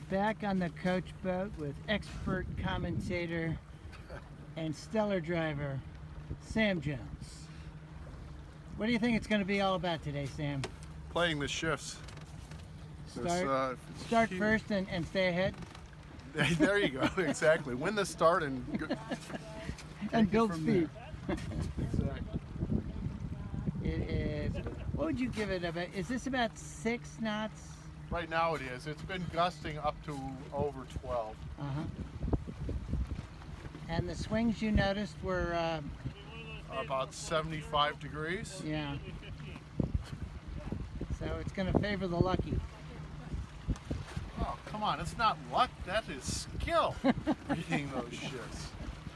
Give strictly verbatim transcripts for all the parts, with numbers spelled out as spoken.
back on the coach boat with expert commentator and stellar driver Sam Jones. What do you think it's going to be all about today, Sam? Playing the shifts. Start, uh, start first and, and stay ahead. There you go, exactly. Win the start and go, and build speed. Exactly. It is, what would you give it about? Is this about six knots? Right now it is. It's been gusting up to over twelve. Uh-huh. And the swings you noticed were? Uh, about seventy-five degrees. Yeah. So it's going to favor the lucky. Oh, come on. It's not luck. That is skill, reading those shifts.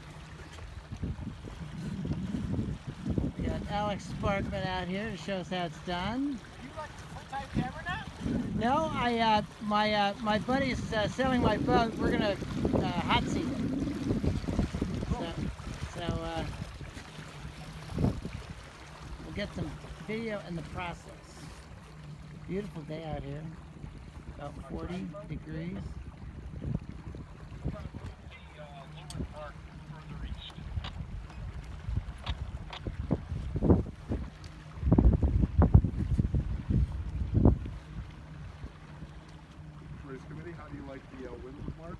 We got Alex Sparkman out here to show us how it's done. You like full-time camera now? No, I uh, my uh, my buddy's uh, selling my boat. We're gonna uh, hot seat it. So, so uh, we'll get some video in the process. Beautiful day out here. About forty degrees. How do you like the uh, windward mark?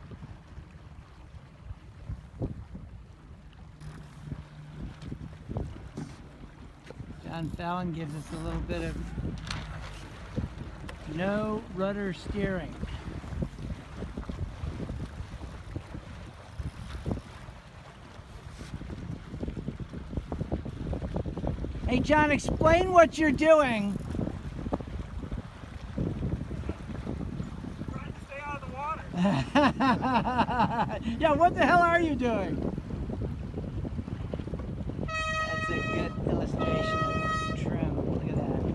John Fallon gives us a little bit of no rudder steering. Hey John, explain what you're doing. Yeah, what the hell are you doing? That's a good illustration of trim. Look at that.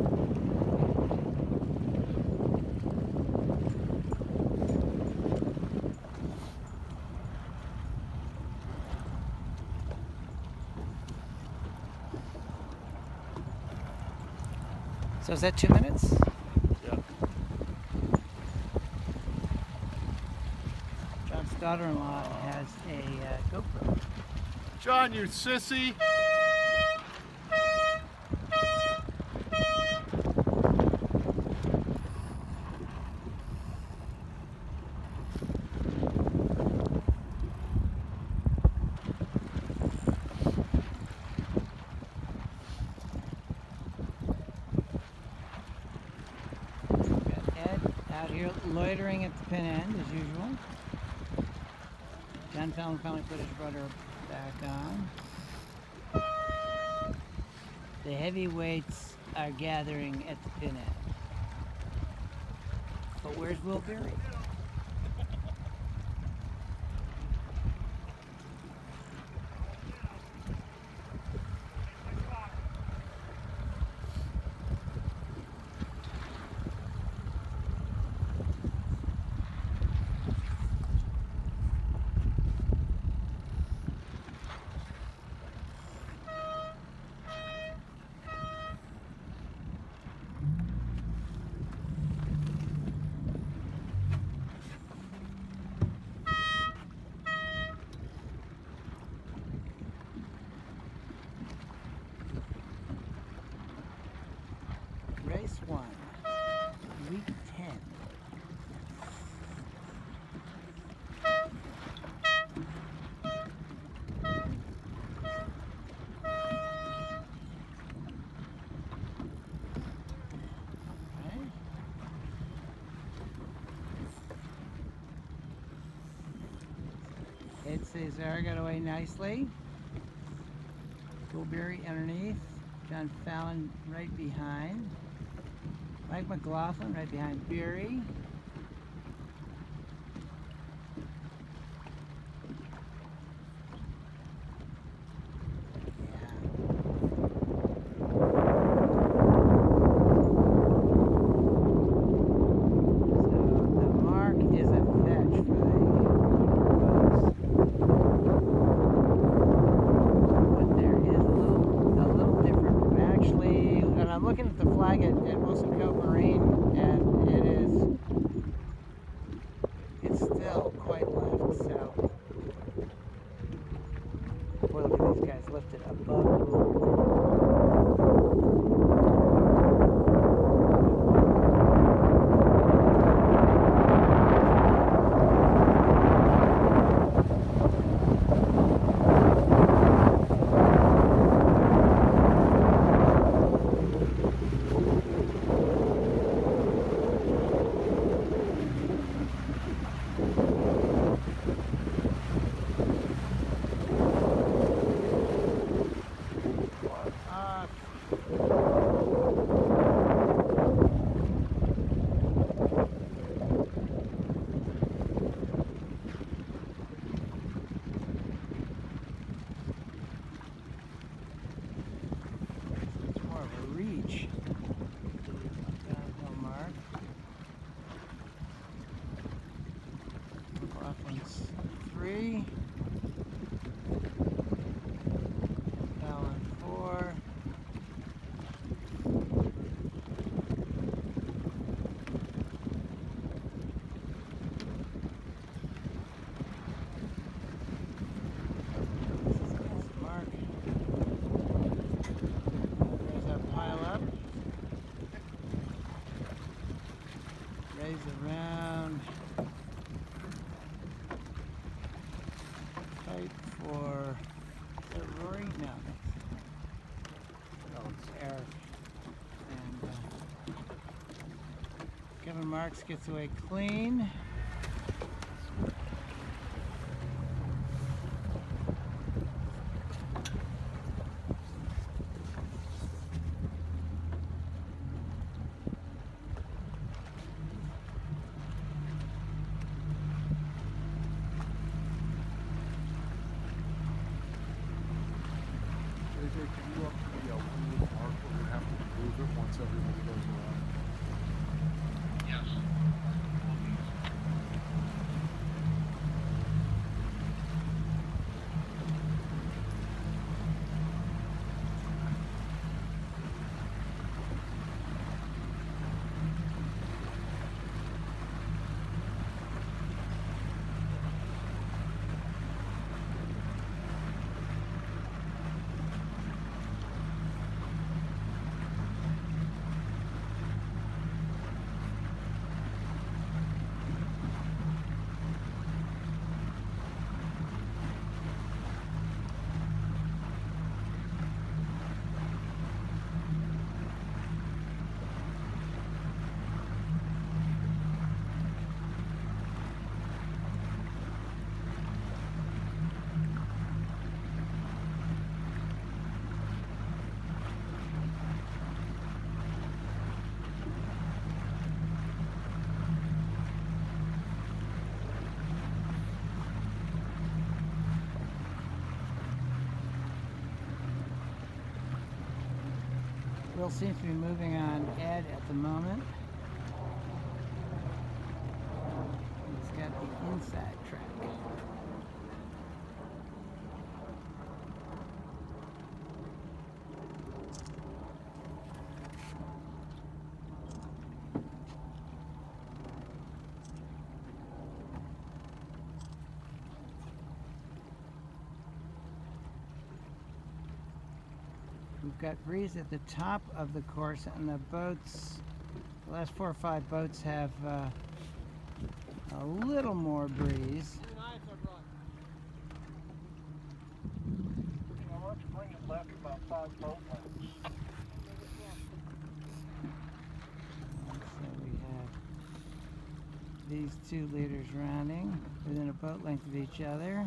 So is that two minutes? Daughter-in-law has a uh, GoPro. John, you sissy! We've got Ed out here loitering at the pin end as usual. John Fallon finally put his rudder back on. The heavyweights are gathering at the pin end. But where's Will Berry? Race one, week ten. Okay. Ed Cesar got away nicely. Goldberry underneath. John Fallon right behind. Mike McLaughlin right behind Beery. flag at, at Wilson Cove Marine, and it is lays around. Pipe for is that Rory? No. Oh, it's Eric. And uh, Kevin Marks gets away clean. Can you go up to the uh, one with mark where we have to move it once everybody goes around? Yes. Will seems to be moving on Ed at the moment. He's got the inside track. We've got breeze at the top of the course, and the boats, the last four or five boats have uh, a little more breeze. Let's bring it left about five boat lengths. So we have these two leaders rounding within a boat length of each other.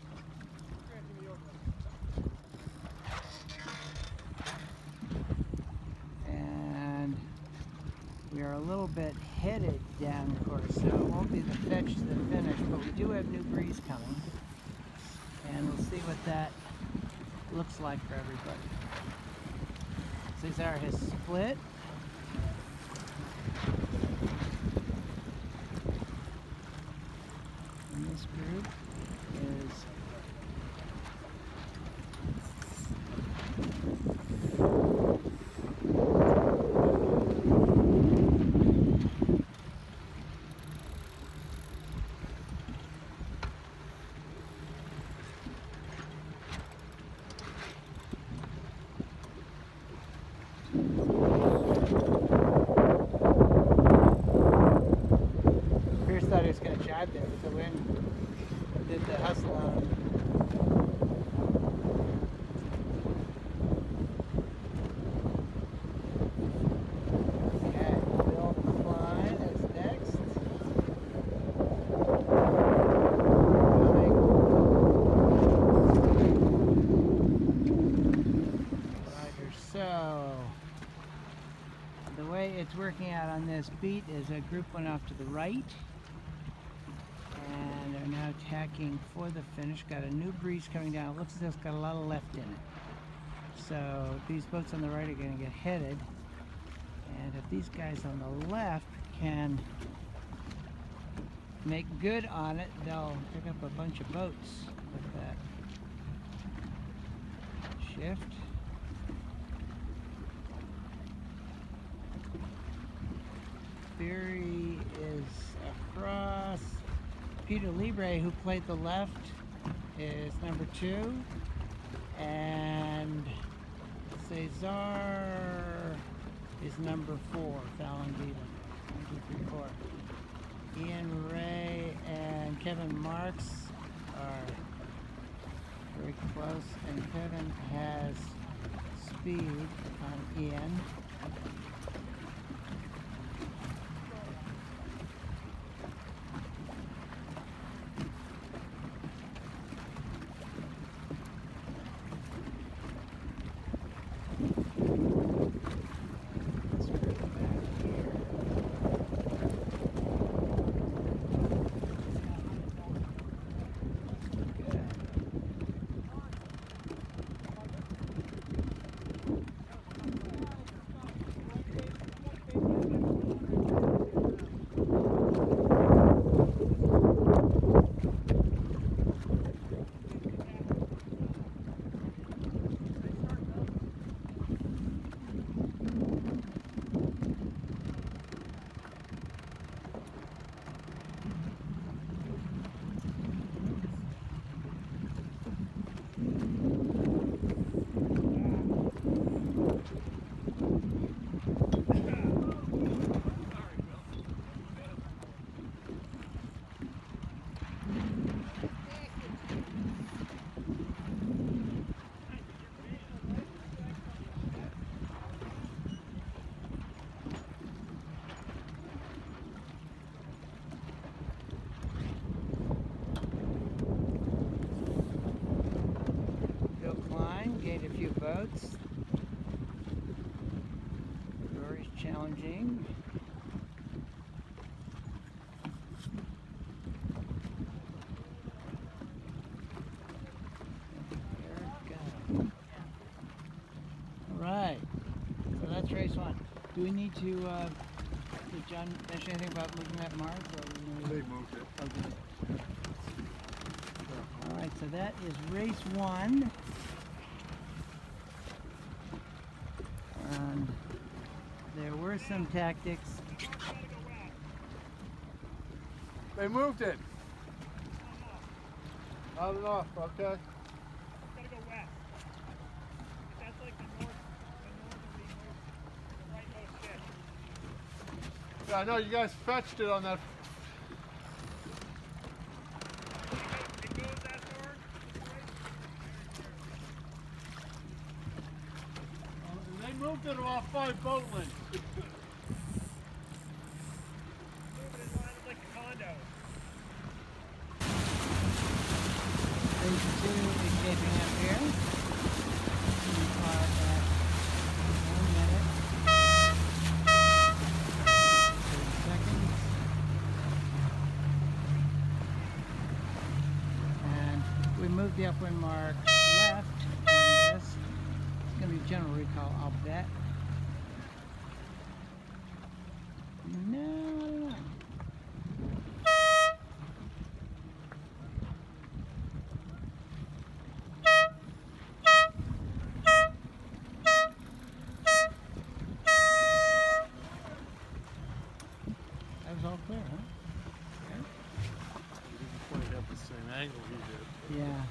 We are a little bit headed down course, so it won't be the fetch to the finish, but we do have new breeze coming, and we'll see what that looks like for everybody. Cesar has split. And this group is thought he was going to jibe there, but the wind did the hustle on him. Okay, Bill Klein is next. Roger, so the way it's working out on this beat is a group went off to the right. And they're now tacking for the finish. Got a new breeze coming down. It looks as though it's got a lot of left in it. So these boats on the right are going to get headed. And if these guys on the left can make good on it, they'll pick up a bunch of boats with that shift. Barry is across. Peter Libre, who played the left, is number two, and Cesar is number four, Fallon Beaton. One, two, three, four. Ian, Ray, and Kevin Marks are very close, and Kevin has speed on Ian. A few boats. Very challenging. There it goes. All right. So that's race one. Do we need to? Uh, did John mention anything about moving that mark? Or They moved it. oh, good. All right. So that is race one. And there were some tactics. They moved it. Not enough, okay. Gotta go west. That's like the north, the northerly most, the rightmost fish. Yeah, I know you guys fetched it on that. It goes that far? And they moved it off five boat lengths. Moving in line like a condo. Race two is shaping up here. We are at one minute, thirty seconds. And we moved the upwind mark left on this. It's going to be general recall, I'll bet. No, I don't know. That was all clear, huh? You didn't quite have the same angle he did. Yeah.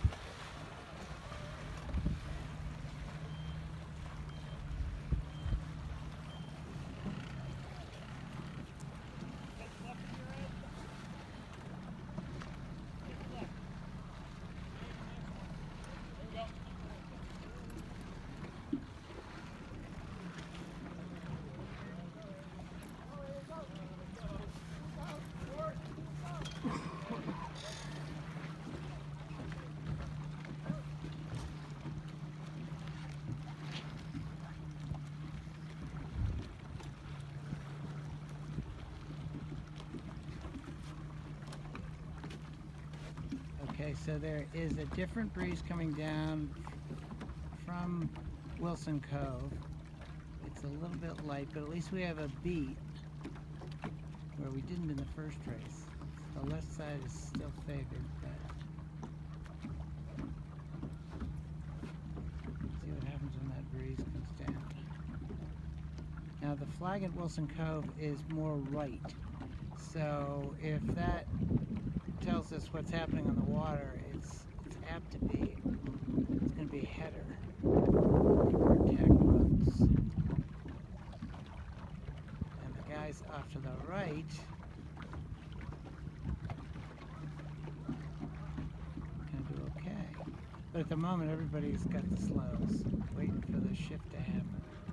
Okay, so there is a different breeze coming down from Wilson Cove. It's a little bit light, but at least we have a beat where we didn't in the first race. The left side is still favored, but see what happens when that breeze comes down. Now the flag at Wilson Cove is more right, so if that tells us what's happening on the water, it's it's apt to be it's going to be a header for attack boats. And the guy guys off to the right can do okay. But at the moment, everybody's got the slows, waiting for the shift to happen.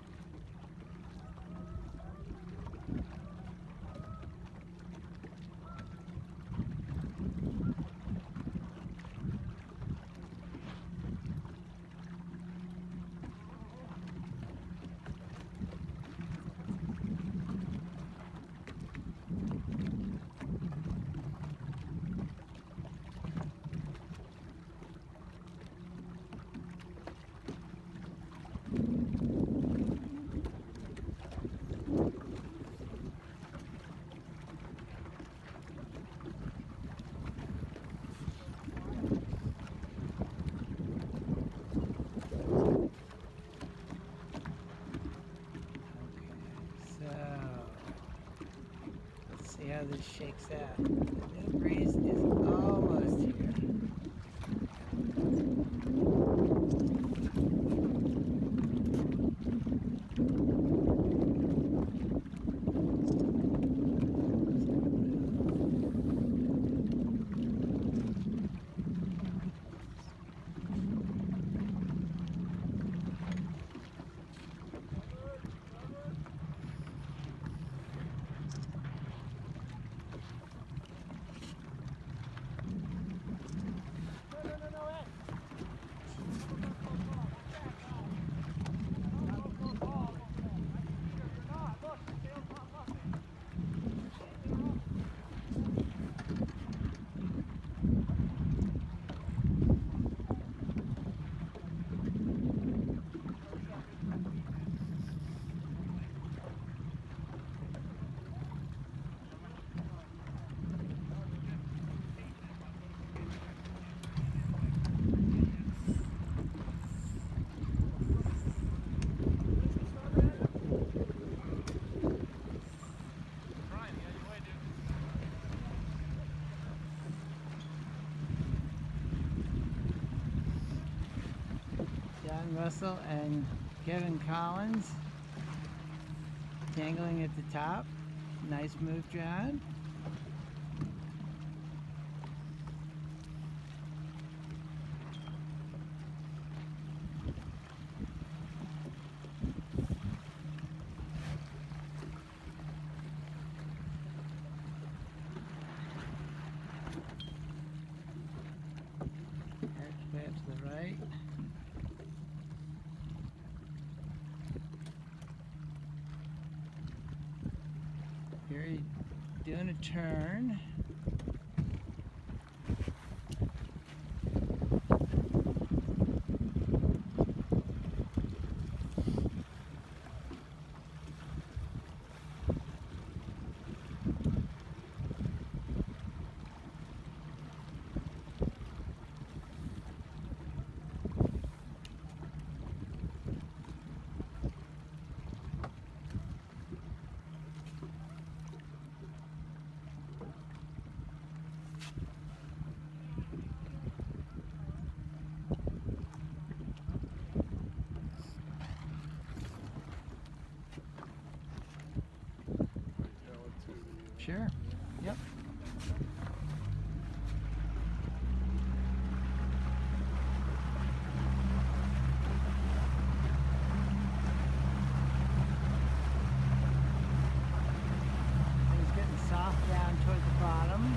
See how this shakes out. The new breeze is almost here. Russell and Kevin Collins tangling at the top. Nice move, John. Eric way up to the right. Here he's doing a turn. Sure. Yep. It's getting soft down toward the bottom.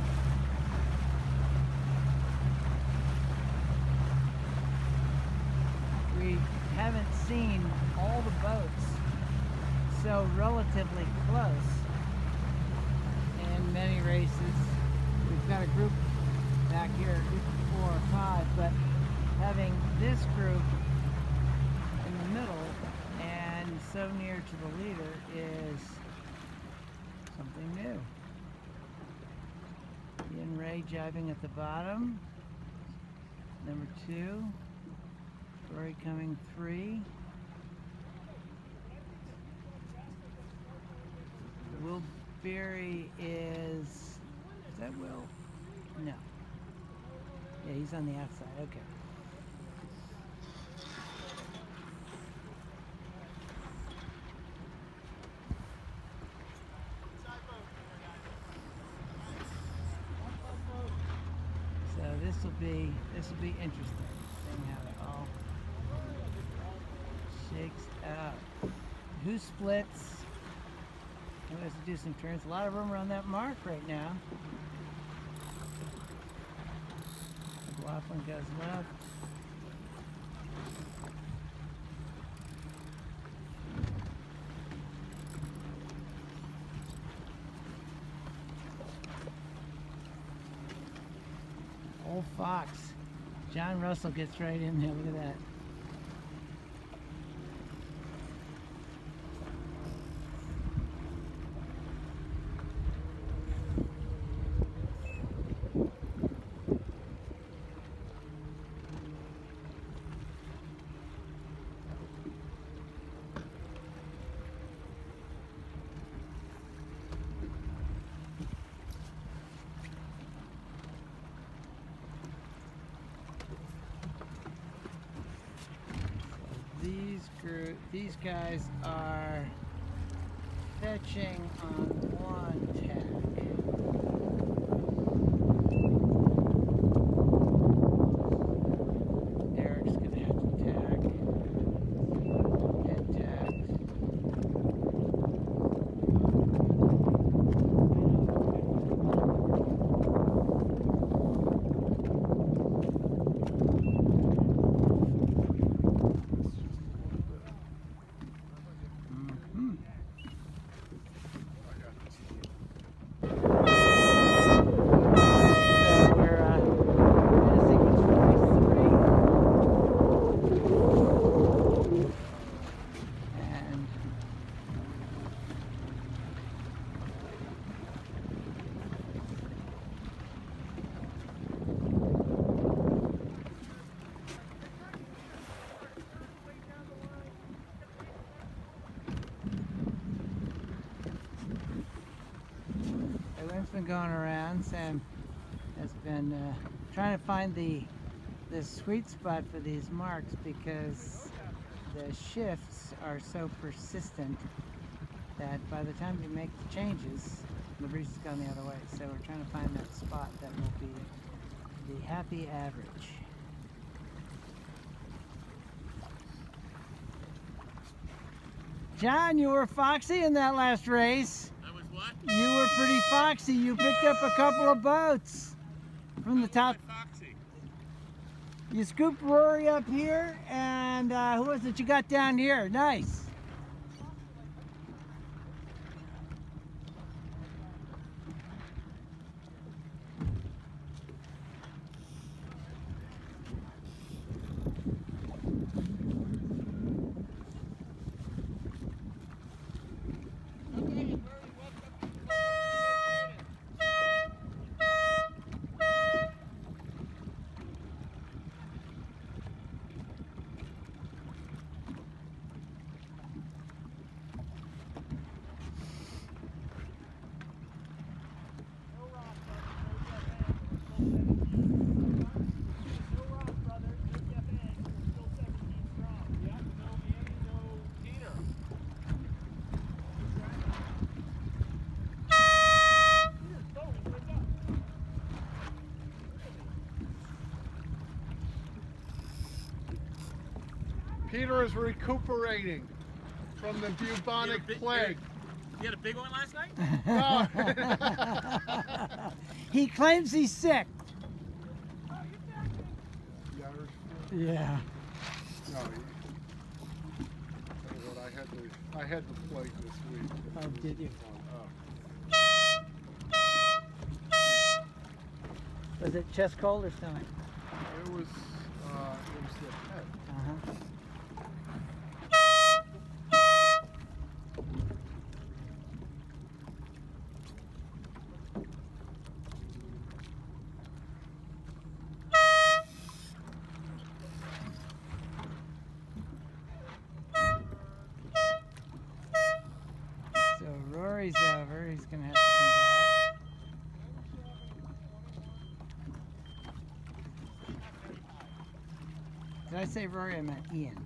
We haven't seen all the boats so relatively close in many races. We've got a group back here, a group of four or five, but having this group in the middle and so near to the leader is something new. Ian Ray jiving at the bottom. Number two. Rory coming three. Will Berry is, is that Will? No. Yeah, he's on the outside, okay. this will be this will be interesting. Seeing how it all shakes out. Who splits? Who has to do some turns? A lot of room around that mark right now. Laughlin goes left. Old Fox. John Russell gets right in there. Look at that. These group, these guys are fetching on one tack. Eric's gonna have to tack. Head tags. Been going around. Sam has been uh, trying to find the the sweet spot for these marks because the shifts are so persistent that by the time you make the changes, the breeze is going the other way. So we're trying to find that spot that will be the happy average. John, you were foxy in that last race. What? You were pretty foxy. You picked up a couple of boats from the top. Foxy. You scooped Rory up here, and uh, who was it you got down here? Nice. Peter is recuperating from the bubonic big, plague. You had a big one last night? No. He claims he's sick. The Irish flu? Yeah. No. He, tell you what, I had the I had the plague this week. Oh, did you? Oh. Was it chest cold or stomach? It was uh, it was the head. Uh-huh. So Rory's over. He's gonna have to come back. Did I say Rory? I meant Ian.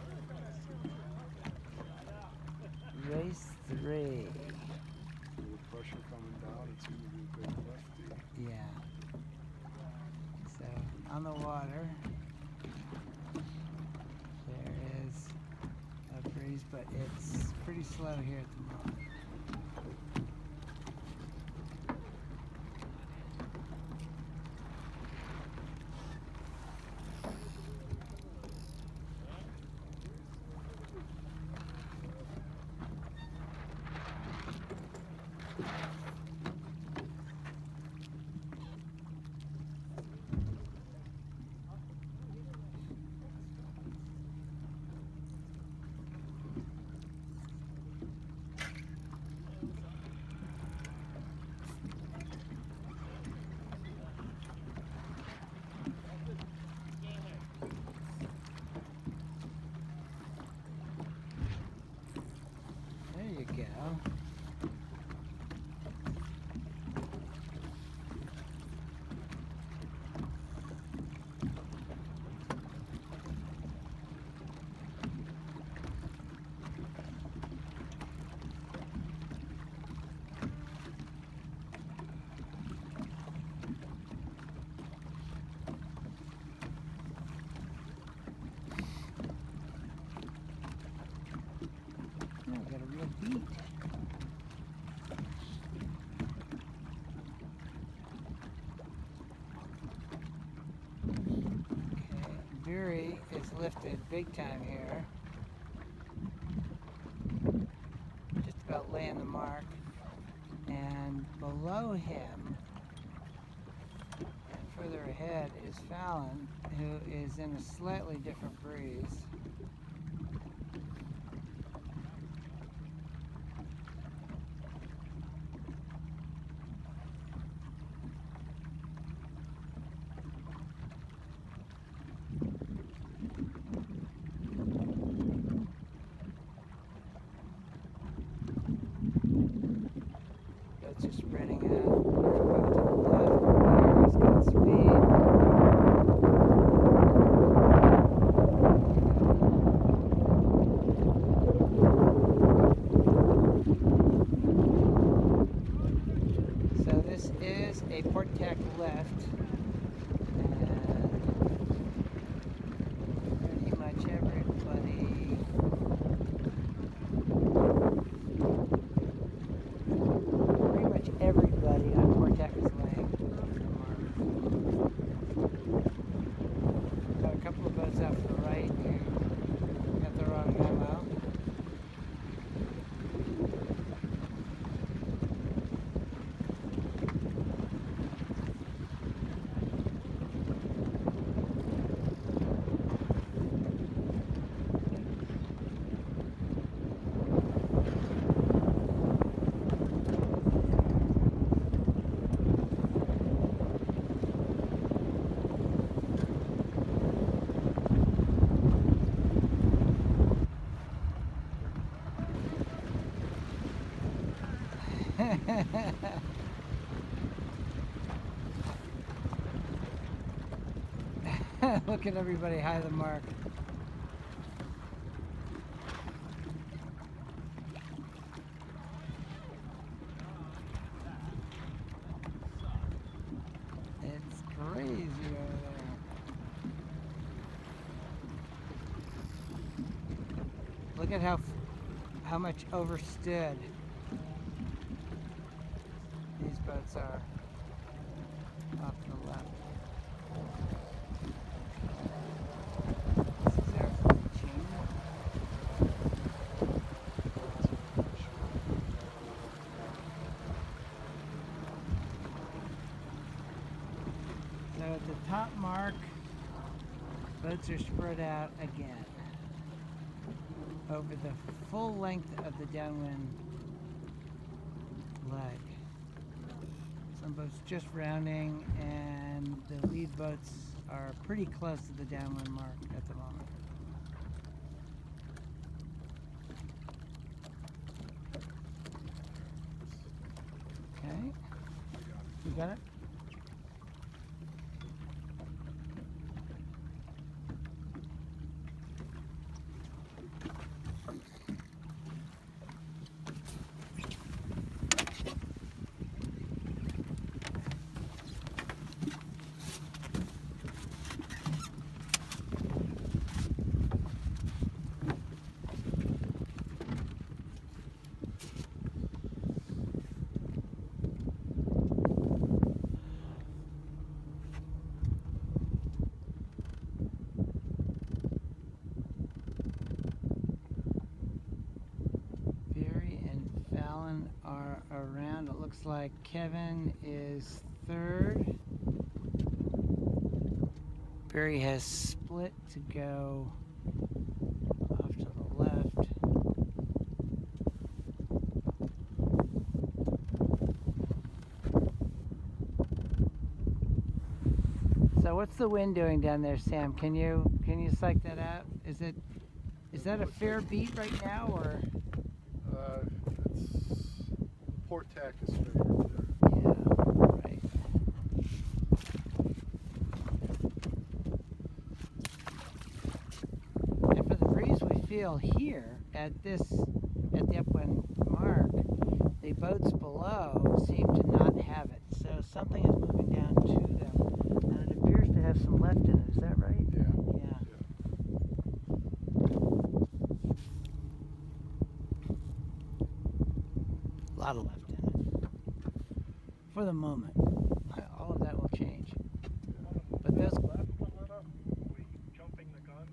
Race three. pressure coming down. It's going to be a big lifty. Yeah. So on the water, there is a breeze, but it's pretty slow here at the moment. There you go. Oh, we got a real beat. Okay, Beery is lifted big time here. Just about laying the mark. And below him, and further ahead, is Fallon, who is in a slightly different breeze. Boats are spreading out. Boat to the left. Beer's got speed. So this is a port tack left. And pretty much everybody Pretty much everybody on port tack is laying. Got a couple of boats out to the right who got the wrong memo. Look at everybody high the mark. It's crazy over there. Look at how how much overstood these boats are off to the left. This is our machine. So at the top mark, boats are spread out again over the full length of the downwind leg. Some boats just rounding, and the lead boats are pretty close to the downwind mark at the moment. Okay, you got it? down. It looks like Kevin is third. Barry has split to go off to the left. So what's the wind doing down there, Sam? Can you can you psych that out? Is it is that a fair beat right now, or? Uh, it's port tack is fair there. Yeah, right. And for the breeze we feel here at this at the upwind mark, the boats below seem to not have it. So something is moving down to them, and it appears to have some left in it. Is that right? Yeah. Yeah. A lot of left in it. For the moment. All of that will change. But those Left one lit up. We jumping the gun.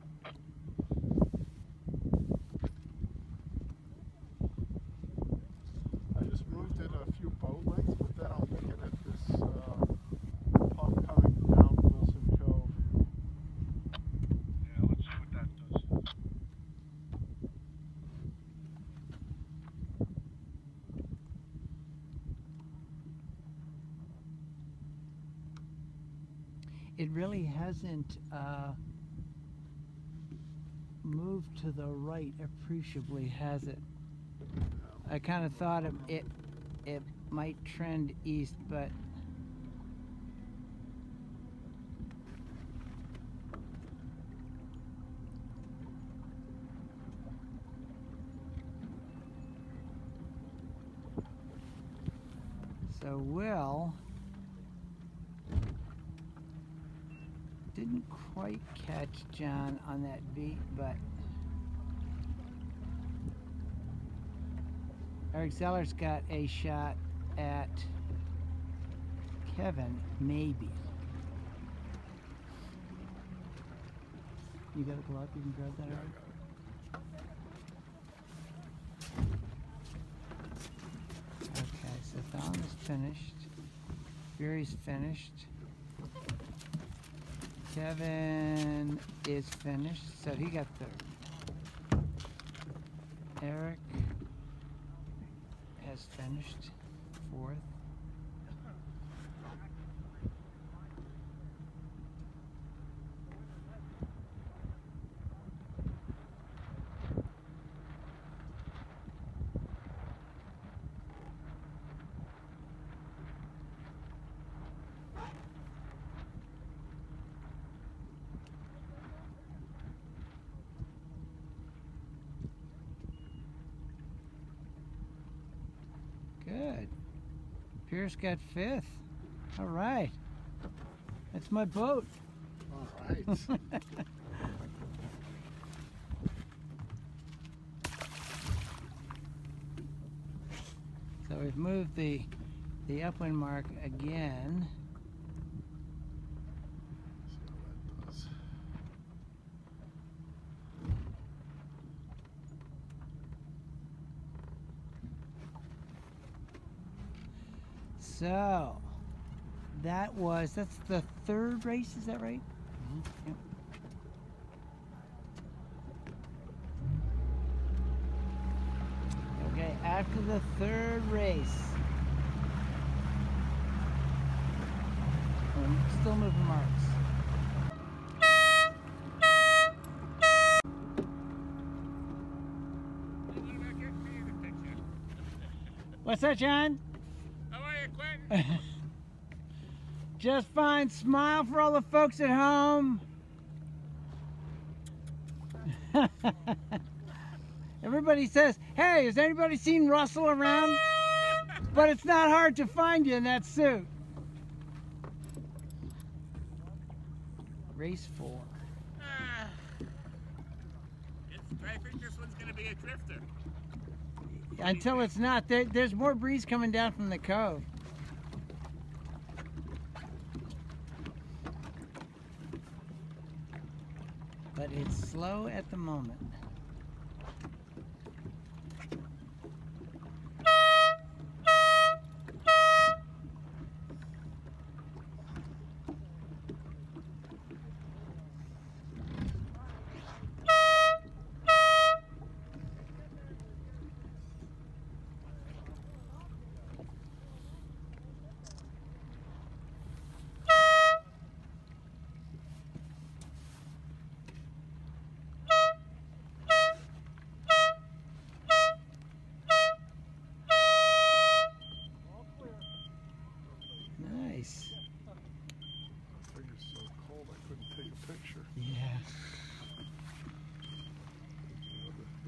I just moved it a few boat lengths, but then I'm looking at this uh, puff coming down Wilson Cove. Yeah, let's see what that does. it really hasn't uh, moved to the right appreciably, has it? I kind of thought it, it it might trend east, but so Will didn't quite catch John on that beat, but Eric Zeller's got a shot at Kevin, maybe. You got a glove? You can grab that out? Okay, so Thom is finished. Fury's finished. Kevin is finished, so he got third. Eric has finished fourth. Good. Pierce got fifth. All right. That's my boat. All right. So we've moved the the upwind mark again. See what that does. So that was that's the third race, is that right? Mm-hmm. Yep. Okay, after the third race, we're still moving marks. What's that, John? How are you, Quentin? Just fine. Smile for all the folks at home. Everybody says, hey, has anybody seen Russell around? But it's not hard to find you in that suit. Race four. Ah, it's, I think this one's going to be a drifter. Until it's not. There, there's more breeze coming down from the cove. But it's slow at the moment.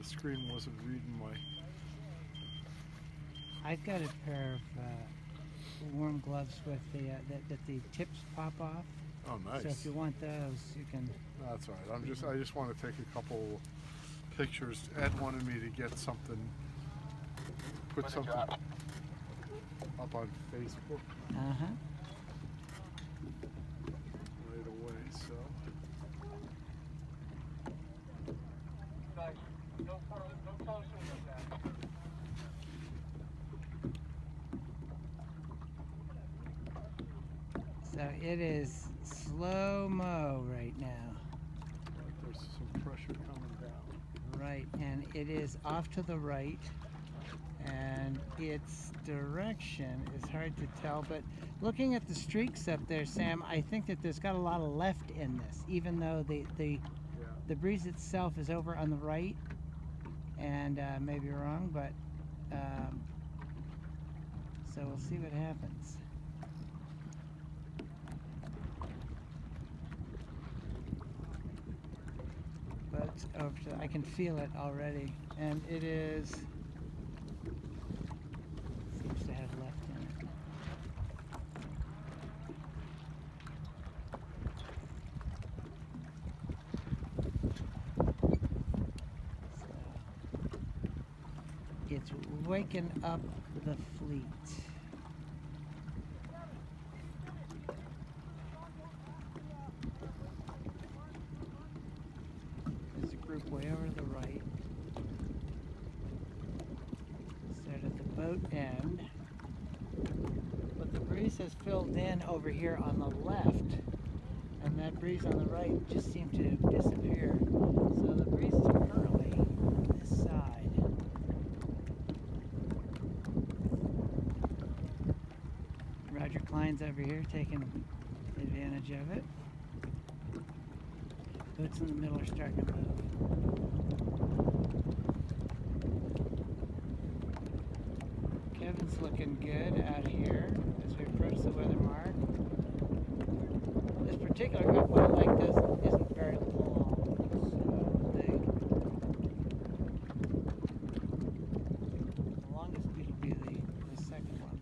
screen wasn't reading my... I've got a pair of uh, warm gloves with the uh, that, that the tips pop off. Oh, nice. So if you want those, you can. That's all right. I'm just, I just want to take a couple pictures. Ed wanted me to get something, put something up on Facebook Uh huh. right away. So. So it is slow-mo right now. Like there's some pressure coming down. Right, and it is off to the right, and its direction is hard to tell, but looking at the streaks up there, Sam, I think that there's got a lot of left in this, even though the the, Yeah. the breeze itself is over on the right, and uh, maybe wrong, but um, so we'll see what happens. But over to, I can feel it already, and it is seems to have left in it. So it's waking up the fleet. Way over to the right. Start at the boat end. But the breeze has filled in over here on the left, and that breeze on the right just seemed to disappear. So the breeze is currently on this side. Roger Klein's over here taking advantage of it. Boats in the middle are starting to move. Kevin's looking good out here as we approach the weather mark. This particular upwell like this isn't very long, so the, the longest speed will be the, the second one.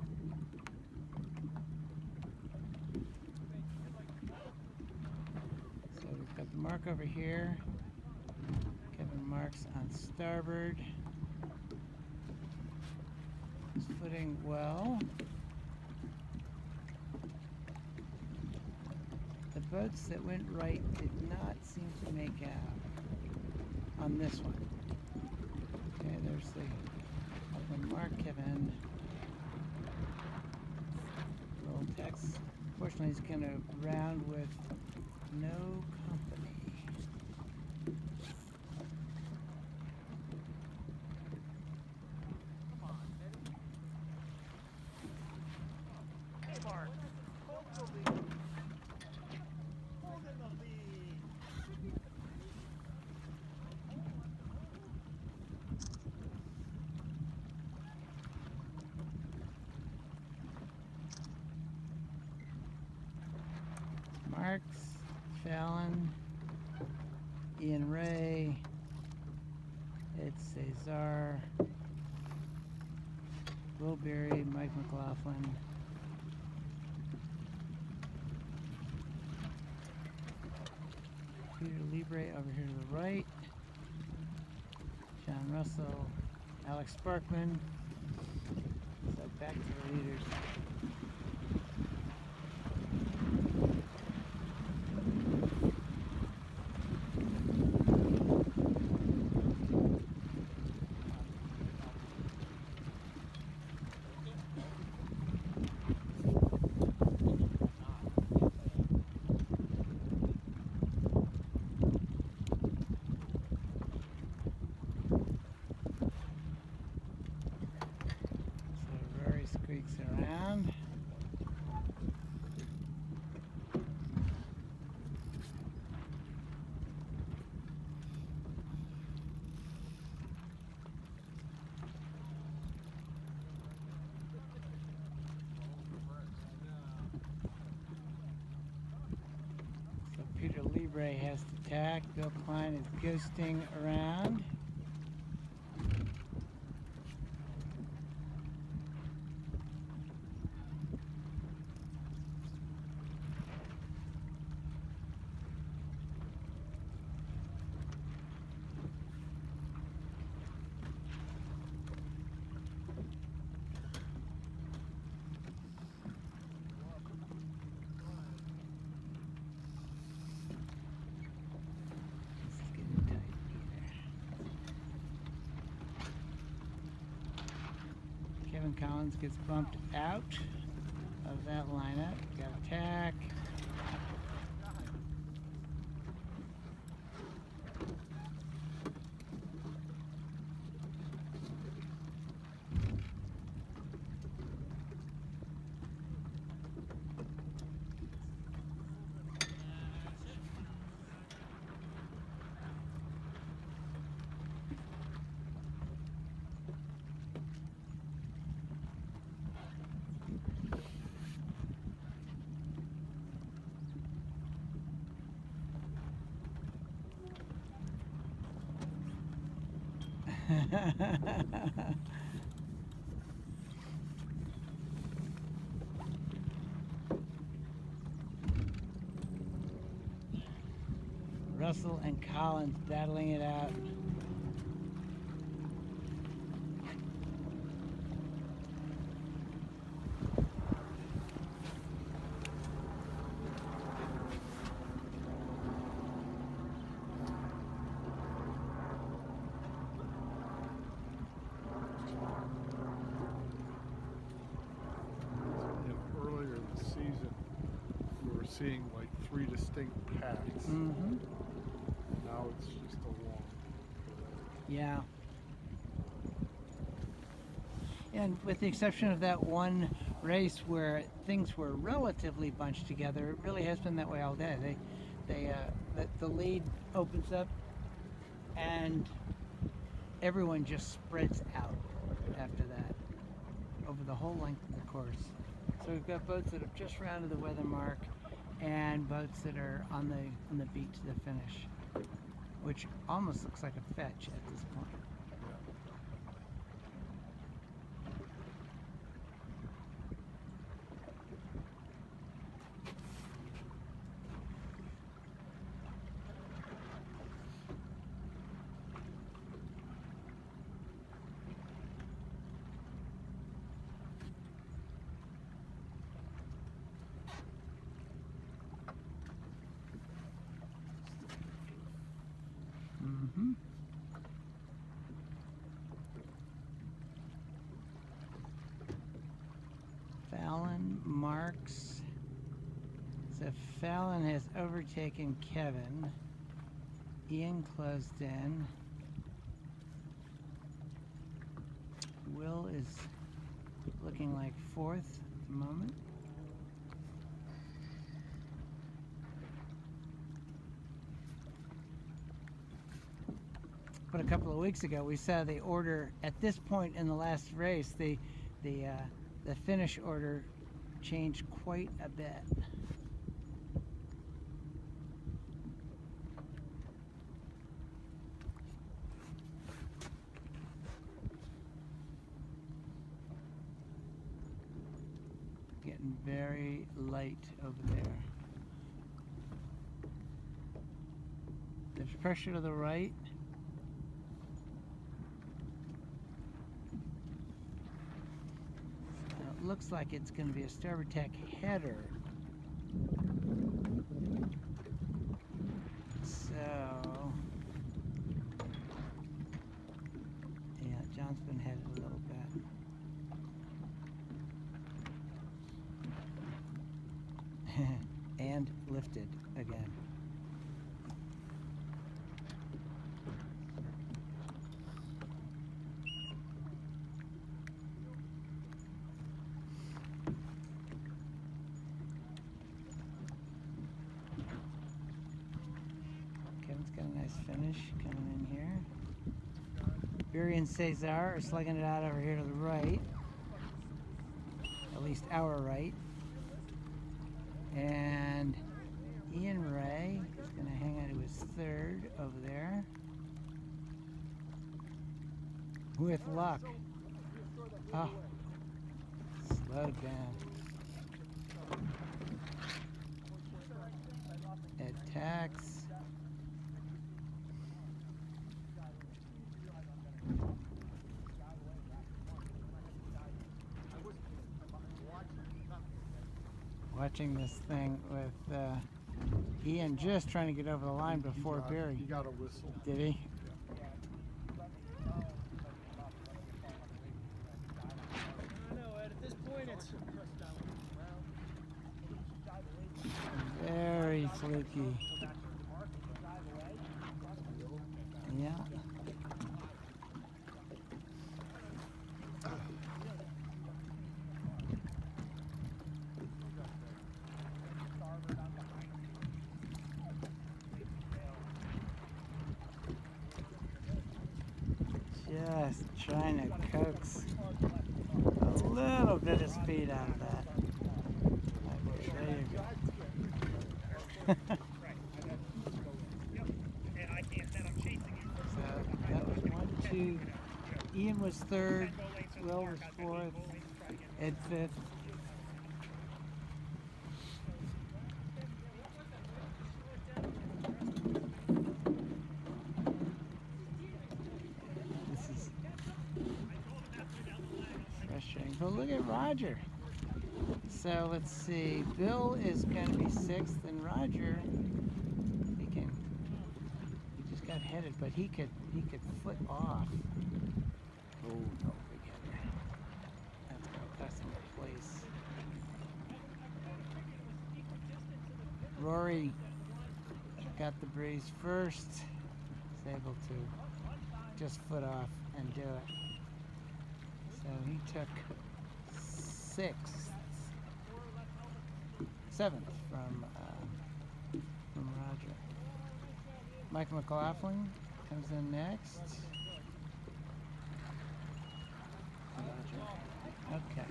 So we've got the mark over here. Kevin marks on starboard. It's footing well. The boats that went right did not seem to make out on this one. Okay, there's the, the mark Kevin. Little text. Fortunately, he's going to round with no company. Marks, Fallon, Ian Ray, Ed Cesar, Will Berry, Mike McLaughlin, Peter Libre over here to the right, John Russell, Alex Sparkman. So back to the leaders. Creeks around. So Peter Libre has to tack. Bill Klein is ghosting around. Kevin Collins gets bumped out of that lineup. Got attack. Russell and Collins battling it out. Seeing like three distinct paths. Mm-hmm. Now it's just a long parade. Yeah. And with the exception of that one race where things were relatively bunched together, it really has been that way all day. They, they, uh, the, the lead opens up, and everyone just spreads out after that over the whole length of the course. So we've got boats that have just rounded the weather mark, and boats that are on the on the beat to the finish, which almost looks like a fetch at this point. Mm-hmm. Fallon marks. So Fallon has overtaken Kevin. Ian closed in. Will is looking like fourth at the moment. But a couple of weeks ago, we saw the order at this point in the last race. The the uh, the finish order changed quite a bit. Getting very light over there. There's pressure to the right. Looks like it's going to be a starboard tack header. So, yeah, John's been headed a little bit. And lifted again. Finish coming in here. Barry and Cesar are slugging it out over here to the right, at least our right. And Ian Ray is going to hang on to his third over there. With luck. Oh, slowed down. Attacks. Watching this thing with uh, Ian just trying to get over the line before he Barry. He got a whistle. Did he? fluky. Yeah. Just trying to coax a little bit of speed out of that. Okay, there you go. So that was one, two. Ian was third. Will was fourth. Ed fifth. But look at Roger. So let's see. Bill is going to be sixth, and Roger, he can. He just got headed, but he could he could foot off. Oh no, big header. That's going to cost him a place. Rory got the breeze first. Was able to just foot off and do it. So he took sixth, seventh from uh, from Roger. Mike McLaughlin comes in next. Roger. Okay.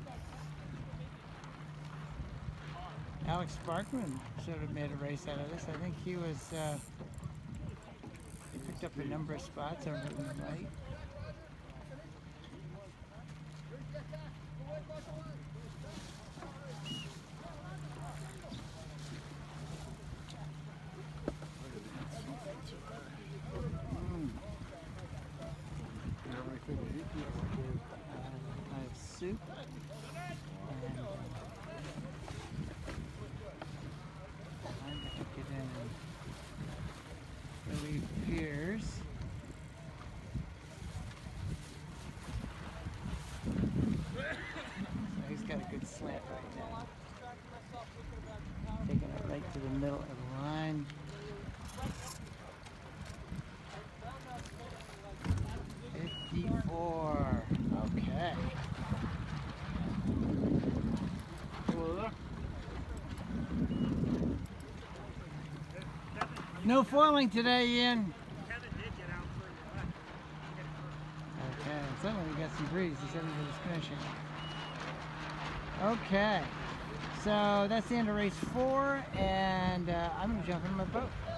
Alex Sparkman sort of made a race out of this. I think he was uh, he picked up a number of spots over in the right. Soup and uh, I'm going to get in Billy Pierce. So he's got a good slant right now. Taking it right to the middle of the line. fifty-four. Okay. No foiling today, Ian. Okay, suddenly we got some breeze. He said he was finishing. Okay, so that's the end of race four, and uh, I'm going to jump in my boat.